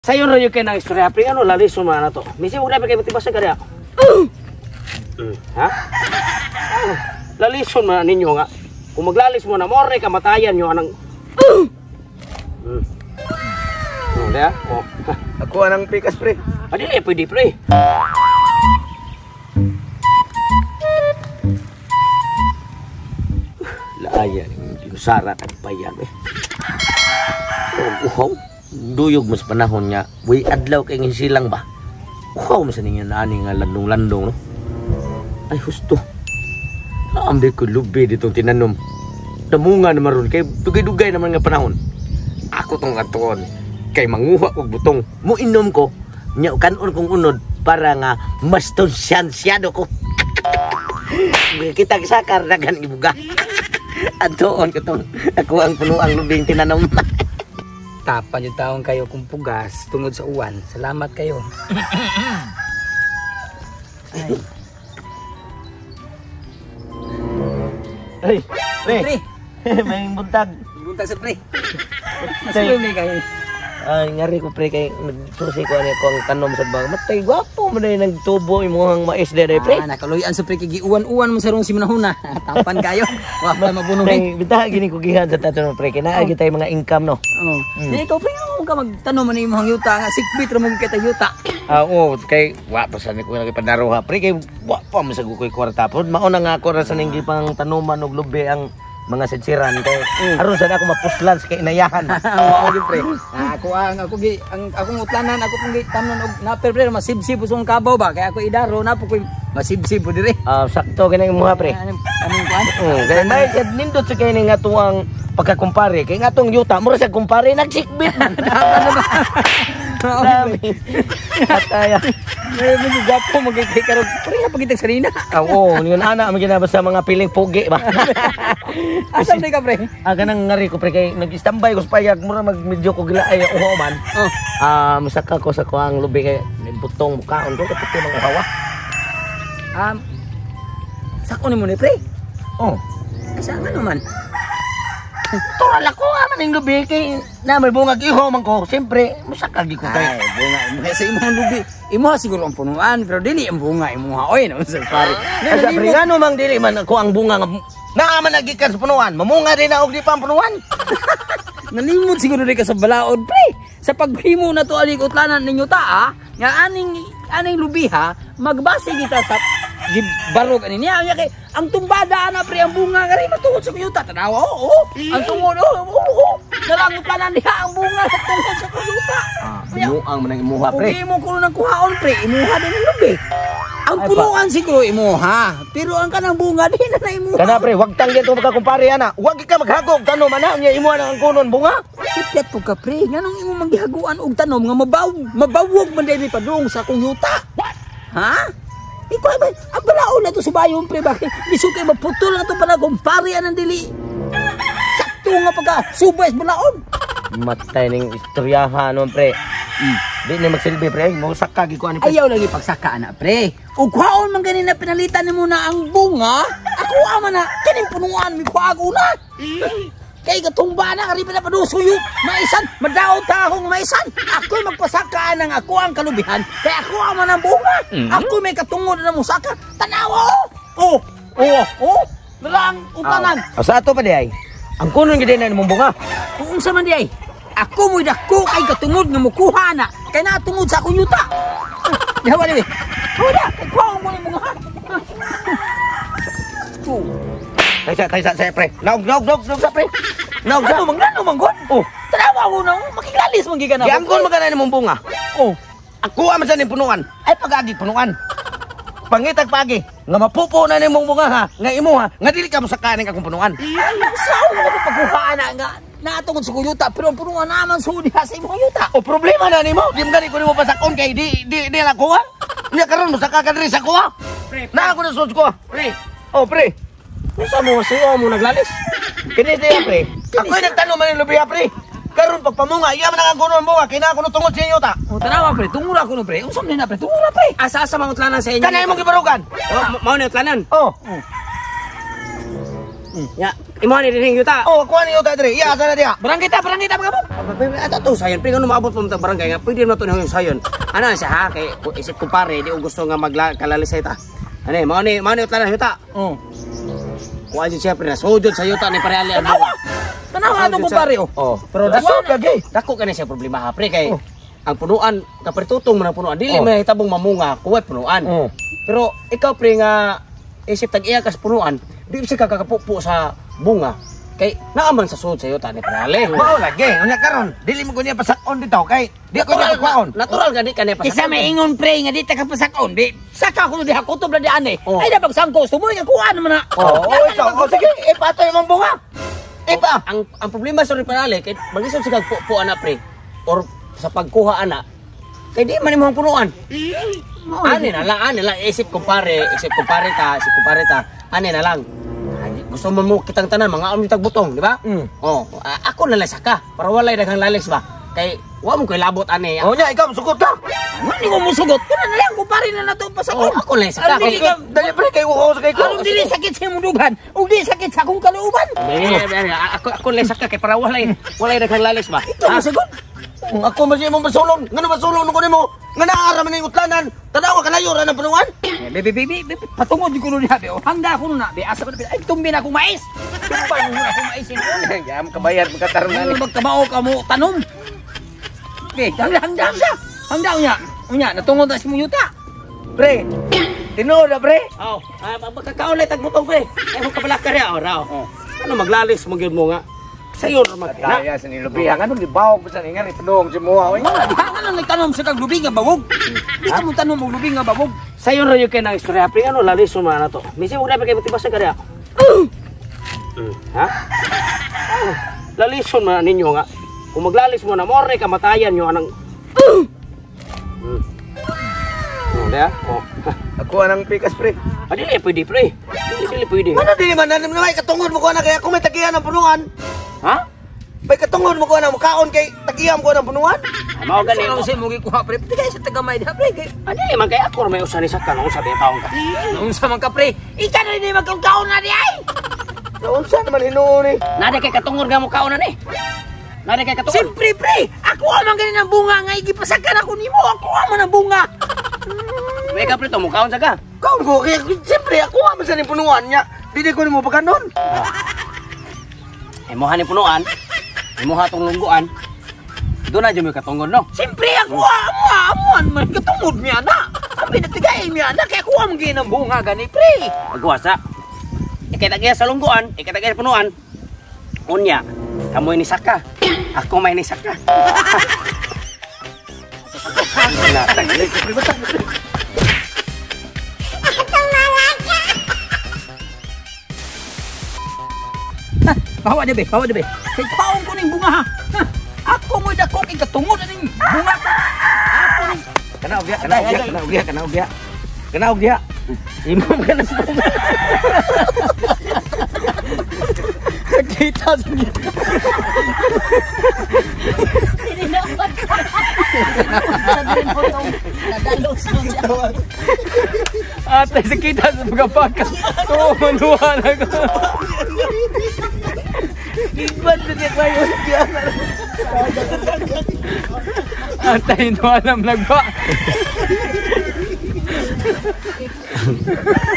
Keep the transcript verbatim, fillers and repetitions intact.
Sayon ra yung kinang istorya, pre, ano, lalis mo na to. Misi, huwag na pa kayo matibasa ka rin. Uh! Mm. Ha? Oh, lalis mo na ninyo nga. Kung maglalis mo na, more kamatayan nyo, anang... Uh! Mm. Oh, kaya? Oh. Ako anang pikas, pre. Ah, dili, pwede, pre. Laaya, yung sarat ang payan, eh. Oh, uhaw. Duyog mas panahon nga. Uy, adlaw kay silang ba? Uhaw mas ninyo na ani nga landong-landong, no? Ay, husto. Naambi ko lubi ditong tinanom. Damunga naman ron. Kay dugay-dugay naman nga panahon. Ako tong katuon. Kay manguha kong butong. Muinom ko. Nya kanon kong unod para nga mas tonsyansyado ko. Kita sakar dagan ibuga. Atoon ko tong ako ang punuang lubing tinanom. Tapan yung taong kayo kung pugas tungod sa uwan. Salamat kayo. Ay, pre. Pre. May buntag. Buntag sa pre. Say- Masulong ni kayo. Ay, ngari ko pre kay nagsusi ko ani ko ang tanom sa bang. Matay gwapo man day nagtubo imong mais dere pre. Ah, nakaluyan sa pre kay giuwan-uwan mo sa rong simanahuna. Tapan kayo. Wa pa mabuno Pre, ni. bitaha gini ko gihan sa taton pre kay naa gitay mga income no. Oh. Dili ikaw pre mo ka magtanom man imong yuta nga sikbit ra mo kita yuta. Ah, oo, kay wa pa sa ni ko nagipadaruha pre kay wa pa man sa koy kwarta pod mao na nga ako ra sa ning gipang tanuman og lubi ang mga sitsiran kay aron sa ako mapuslan sa kainayahan. Oo gyud pre. Ah, ako ang ako gi ang akong utlanan ako pong tanon og naper pre masibsib usong kabaw ba kay ako idaro na po koy masibsib po dire. Ah, sakto kini imuha pre. Anong anong kuan? Mm, kay may sad nindot sa kay nga tuwang pagkakumpare kay nga tong yuta mura sa kumpare nagsikbit man. Dami. Ataya. May mga gapo magkikay karog pre pagitag sarina. Ah, oo, yun ana magina basta mga piling pugi ba. Asa ni ka pre? Ah, ganang ngari ko pre kay nag-standby ko sa payag mura mag medyo ko gila ay uho man. Oh. Ah, masaka ko sa kuang lubi kay may butong mukhaon ko kapit ng uhawa. Um sako ni mo ni pre. Oh. Asa nga naman? Tural ako man ning lubi kay na may bungag iho man ko. Siyempre, masaka gi ko kay. Ay, bunga imo sa imong lubi. Imo siguro ang punuan pero dili ang bunga imo ha. Oy, naman sa pare. Asa pre ngano mang dili man ako ang bunga nga naa man nagikan sa punuan. Mamunga din na og di pa ang punuan. Nalimot siguro rin ka sa balaod, pre. Sa paghimo na to alig utlanan ninyo ta, ah, nga aning aning lubi ha, magbase kita sa gibarog ani niya kay ang tumbada na pre ang bunga nga rin matungod sa kuyuta tanawa oo oh, ang tungod oo oh, oh, nalangot ka na niya ang bunga tungod sa kuyuta. Ah, imuang man ang imuha pre. Imo ko nang kuhaon pre, imuha din ang lubi. Ang punuan siguro imuha, pero ang kanang bunga din na imuha. Kana pre, wag tang dito magkakumpare ana. Wag ka maghagog tanom ana nya imuha na ang kunon bunga. Sipyat po ka pre, nganong imo manggihaguan og tanom nga mabaw, mabawog man dili padung sa kuyuta. Ha? Ikaw ba, ang balaon na to sa bayon pre, bakit bisukay maputol na to para kumpare anang dili. Sakto nga pagka subay sa balaon. Matay ning istoryahan non pre. Mm. Di na magsilbi pre, mo sakka gi ko ani pre. Ayaw lagi pagsaka na pre. Ug kwaon man ganina pinalitan nimo na ang bunga, ako ama na kining punuan mi kuago na. Kay gatumba na kari pa padusuyo. Maisan, madaot ta akong maisan. Ako'y magpasaka ng ako ang kalubihan. Kay ako ama ng bunga. Mm-hmm. Ako may katungod na musaka. Tanawa oh. Oh, oh. Nalang utanan. Oh. Sa ato pa di ay. Ang kunon gid na imong bunga. Kung sa man di ay. Ako mo'y dako kay katungod nga mukuha na. Kay natungod sa akong yuta. Dihawa ni. Wala, kay kwaon mo ni bunga. Oh. Taysa, taysa sa pre. Naog, naog, naog, naog sa pre. Naog sa. Ano mang gano mang gon? Oh. Tanawa ko na makilalis man gigan ako. Giangkon magana imong bunga. Oh. Ako aman sa ning punuan. Ay pagagi punuan. Pangitag pagi nga mapupo na nimong bunga ha. Nga imo ha. Nga dili ka mosaka ning akong punuan. Sao mo pagkuhaan na nga natungod sa kuyuta pero ang punuan naman sudi sa imong yuta. O problema na nimo. Di mo gani ko nimo pasakon kay di di di la ko ha. Nya karon mosaka ka diri sa ko ha. Na ako na sus ko. Pre. Oh pre. Usa mo siya mo naglalis. Kini diya pre. Ako ay nagtanong man lubi pre. Karon pagpamunga, iya man ang kuno bunga, kina kuno tungod sa inyo ta. O tanawa pre, tungod ako no pre. Unsa man na pre? Tungod na pre. Asa asa mga utlanan sa inyo? Kana imong gibarugan. Mao na utlanan. Oh. Ya, Imo ni dining yuta. Oh, kuha niyo ta dire. Iya, sana dia. Barang kita, barang kita mga Ato to sayon, pre ngano maabot mo tag barangay nga pwede mo to yung sayon. Ana siya ha kay isip ko pare di ko gusto nga magkalalisay ta. Ani, mao ni mao ni utlan yuta. Oh. Kuha jud siya pre na sujud sa yuta ni pare ali. Tanawa. Tanawa ato ko pare oh. Oh, pero dako lagi. Dako kani siya problema ha pre kay ang punuan kapertutong man ang punuan dili man hitabong mamunga kuwat punuan. Pero ikaw pre nga isip tag iya kas punuan, di siya kakapupo sa bunga. Kay naaman sa sud sa yuta ni pare. Mao lagi. Unya karon, dili mo ko niya pasakon dito kay di ko niya kuhaon. Natural gani kani pa. Isa may ingon pre nga di ta ka pasakon di. Saka ko di hakutob na di ane. Oh. Ay na pagsangko sumoy nga kuha naman na. Oh, oh, ikaw, oh, sige, ipato yung bunga. Ipa. Ang ang problema sa pare kay magisod sa kagpupo ana pre or sa pagkuha ana. Kay di man imong punuan. Ani na lang, ani lang isip ko pare, isip ko pare ta, isip ko pare ta. Ani na lang. Gusto mo mo kitang tanan mga amo tag butong, di ba? Mm. Oh, uh, ako na lang saka para walay daghang lalis ba. Kay wa mo koy labot ani. Oh, nya ikaw sugot ka. Ano ni ko musugot? Kana na lang ko pare na nato Oh, pasakon. ako lang saka Ano, kay di ka- Dali pre kay ko sa kay ko. Ano dili sakit sa imong dugan? Ug di sakit sa akong kalooban. Eh, ako ako lang saka kay para walay walay daghang lalis ba. Ito musugot. Kung ako man siya mong masulon, ngano masulon ko nimo? Nga naara man ning utlanan. Tanaw ka kalayo ra ng punuan. Bebe, bebe, bebe, patungod ko nun niya, be. Hangga ko nun na, be. Asa ko na, be. Ay, tumbi na akong mais. Tumba mo na akong mais. Gam kabayad magkatarong Ano magkamao ka mo, tanom. Be, hangga, hangga, hangga. Hangga, unya. Unya, natungod na si mong yuta. Pre. Tinuod na pre. Oh, ah magkakaulay tag butong pre. Ay mo kapalakar ya ora. Oh. Ano maglalis mo gyud mo nga. Sayon ra mag. Kaya sa nilubihan ano gibaw ko sa ningan ipudong si mo oy. Mga, di ka lang nagtanom sa kaglubing nga bawog. Di ka mo tanom mo lubing nga bawog. Sayon ra yung kay nang istorya pre ano lalis mo na to. Misi mo dapat kay matibas sa karya. Ha? Oh, lalison man ninyo nga. Kung maglalis mo na more kamatayan nyo anang. Hmm. Oh, dia. Oh. Ako anang pikas pre. Ah, dili pwede pre. Dili dili pwede. Ano dili man nanam na may katungod mo ko na kaya kung may tagihan ng punuan. Ha? May katungod mo ko na mukaon kay tagiyam ko ng punuan. Ah, mao gani Ano mo. si mo gikuha, pre? Pati kayo sa tagamay diha, pre. Kay- Ah, dili man kay ako may usa ni sakta nung sabi taong ka. Naunsa man ka, pre? Ika na rin magkakaon na di ay. Naunsa naman hinuon ni. Nada kay katungod nga mo kaunan eh. Nada kay katungod. Siyempre, pre. Ako man ganin ang bunga nga igipasakan ako nimo. Ako man ang bunga. May ka pre to mo kaon sa ka. Kaon ko kaya siyempre ako man sa ning punuan niya. Dili ko nimo pagkanon. Imuha ni punuan. Imuha tong lungguan. Doon na dyan may katungod no. Siyempre, ako amo, amuan man katungod niya na. Sabi na tigay niya na. Kaya ako ang ginang bunga gani, pre. Magwasa. Ikitagya sa lungguan, ikitagya sa punuan. Unya, kamoy ni saka. Ako may ni saka. Bawa dia be, bawa dia be. Kay kaon ko ning bunga ha. Ha, ako mo dako kay katungod na ning bunga. Ako ning Kana ugya, kana ugya, kana ugya, kana ugya. Kana ugya. Imam kana sa bunga. kita sa gito. Ate, sa kita sa mga baka. Oo, manuha na ko. Iban sa di pa yun. Ate, ino alam nagba.